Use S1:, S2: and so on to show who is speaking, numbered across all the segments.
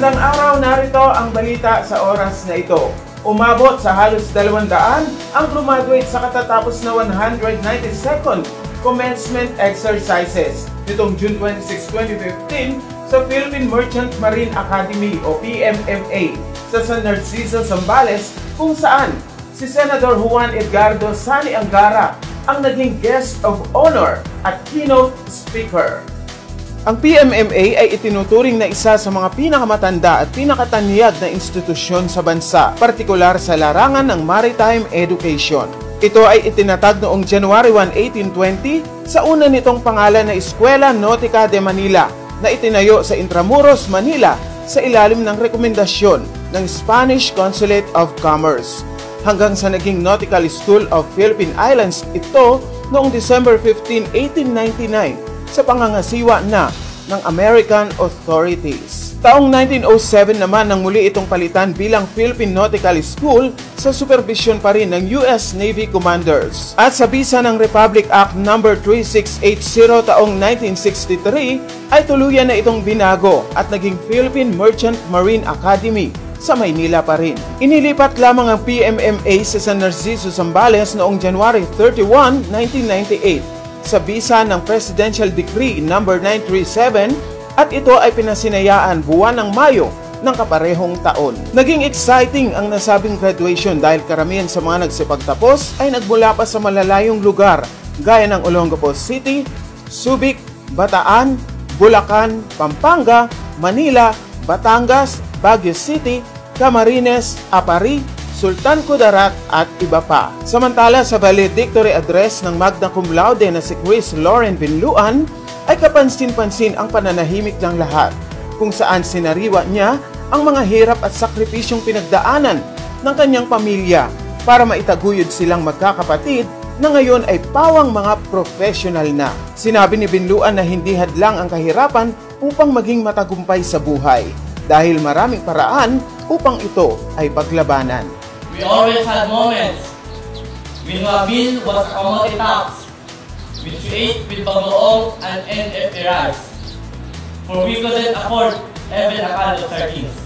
S1: Magandang araw, narito ang balita sa oras na ito. Umabot sa halos 200 ang graduate sa katatapos na 192nd commencement exercises nitong June 26, 2015 sa Philippine Merchant Marine Academy o PMMA sa San Narciso, Zambales, kung saan si Senador Juan Edgardo Sani Angara ang naging guest of honor at keynote speaker. Ang PMMA ay itinuturing na isa sa mga pinakamatanda at pinakatanyag na institusyon sa bansa, partikular sa larangan ng maritime education. Ito ay itinatag noong January 1, 1820 sa una nitong pangalan na Escuela Nautica de Manila na itinayo sa Intramuros, Manila sa ilalim ng rekomendasyon ng Spanish Consulate of Commerce. Hanggang sa naging Nautical School of Philippine Islands ito noong December 15, 1899 sa pangangasiwa na ng American authorities. Taong 1907 naman nang muli itong palitan bilang Philippine Nautical School sa supervision pa rin ng US Navy Commanders. At sa bisa ng Republic Act No. 3680 taong 1963 ay tuluyan na itong binago at naging Philippine Merchant Marine Academy sa Maynila pa rin. Inilipat lamang ang PMMA sa San Narciso, Zambales noong January 31, 1998 sa bisa ng Presidential Decree No. 937 at ito ay pinasinayaan buwan ng Mayo ng kaparehong taon. Naging exciting ang nasabing graduation dahil karamihan sa mga nagsipagtapos ay nagmula pa sa malalayong lugar gaya ng Olongapo City, Subic, Bataan, Bulacan, Pampanga, Manila, Batangas, Baguio City, Camarines, Apari, Sultan Kudarat at iba pa. Samantala sa valedictory address ng magna cum laude na si Chris Lauren Binluan ay kapansin-pansin ang pananahimik ng lahat kung saan sinariwa niya ang mga hirap at sakripisyong pinagdaanan ng kanyang pamilya para maitaguyod silang magkakapatid na ngayon ay pawang mga professional na. Sinabi ni Binluan na hindi hadlang ang kahirapan upang maging matagumpay sa buhay dahil maraming paraan upang ito ay paglabanan.
S2: We always had moments when Mabil was kamote tax, which we ate with bagoong and NFA rice, for we couldn't afford even a can of sardines.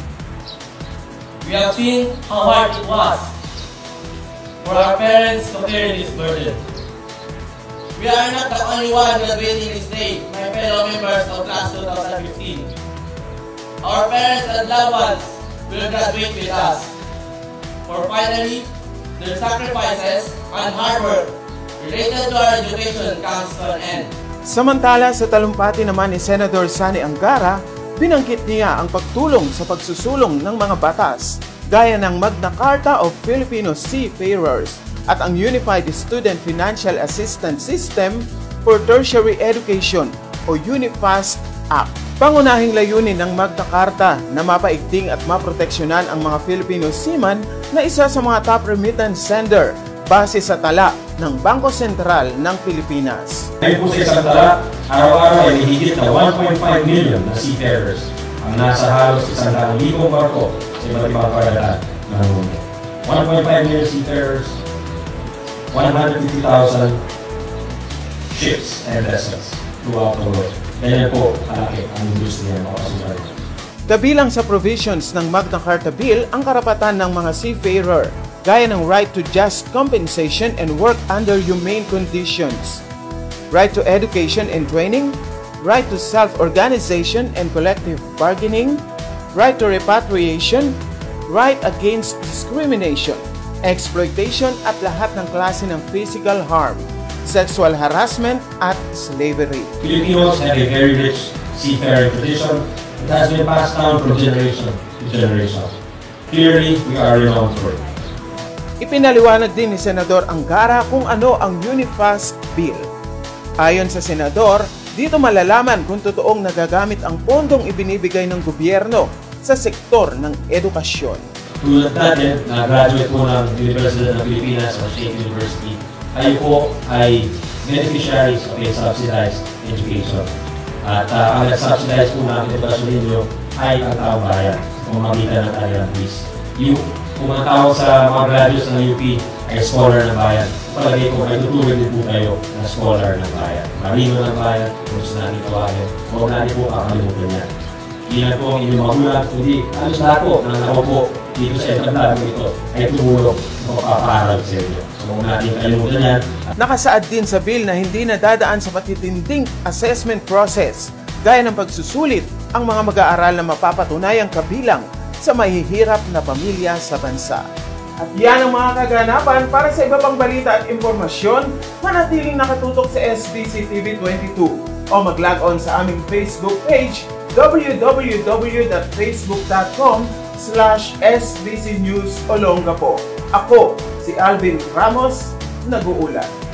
S2: We have seen how hard it was for our parents to carry this burden. We are not the only one graduating this day, my fellow members of class 2015. Our parents and loved ones will graduate with us. For finally, their sacrifices and hard work related to our education comes to an end.
S1: Samantala sa talumpati naman ni Senador Sani Angara, binanggit niya ang pagtulong sa pagsusulong ng mga batas gaya ng Magna Carta of Filipino Seafarers at ang Unified Student Financial Assistance System for Tertiary Education o UNIFAST Act. Pangunahing layunin ng Magna Carta na mapaigting at maproteksyonan ang mga Filipino seaman na isa sa mga top remittance sender base sa tala ng Bangko Sentral ng Pilipinas.
S3: Ngayon po sa isang tala, araw-araw ay higit na 1.5 million na seafarers ang nasa halos 100,000 barko sa iba't ibang karagatan ng mundo. 1.5 million seafarers, 150,000 ships and vessels throughout the world. Ganyan po kalaki ang industriya ng kapasukan.
S1: Kabilang sa provisions ng Magna Carta Bill ang karapatan ng mga seafarer gaya ng right to just compensation and work under humane conditions, right to education and training, right to self-organization and collective bargaining, right to repatriation, right against discrimination, exploitation at lahat ng klase ng physical harm, sexual harassment at slavery.
S3: Filipinos have a very rich seafaring tradition that has been passed down from generation to generation. Clearly, we are renowned for it.
S1: Ipinaliwanag din ni Senador Angara kung ano ang UNIFAST Bill. Ayon sa Senador, dito malalaman kung totoong nagagamit ang pondong ibinibigay ng gobyerno sa sektor ng edukasyon.
S3: Tulad natin na graduate po ng University ng Pilipinas o State University, kayo po ay beneficiaries of a subsidized education. At ang nag-subsidize po namin edukasyon ninyo ay ang taong bayan sa pamamagitan ng kanilang fees. Kung ang tawag sa mga graduates ng UP ay scholar ng bayan, palagay ko ay tutuloy din po kayo na scholar ng bayan. Marino ng bayan, kung gusto natin tawagin, huwag natin po kakalimutan yan. Hindi lang po ang inyong magulang, kundi halos lahat po na nakaupo dito sa entablado ito ay tumulong na makaparag sa inyo. So huwag natin kalimutan yan.
S1: Nakasaad din sa bill na hindi nadadaan sa matitinding assessment process gaya ng pagsusulit ang mga mag-aaral na mapapatunayang kabilang sa mahihirap na pamilya sa bansa. At yan ang mga kaganapan. Para sa iba pang balita at impormasyon, manatiling nakatutok sa SBC TV 22 o mag-log on sa aming Facebook page www.facebook.com/SBC News Olongapo. Ako, si Alvin Ramos, nag-uulat.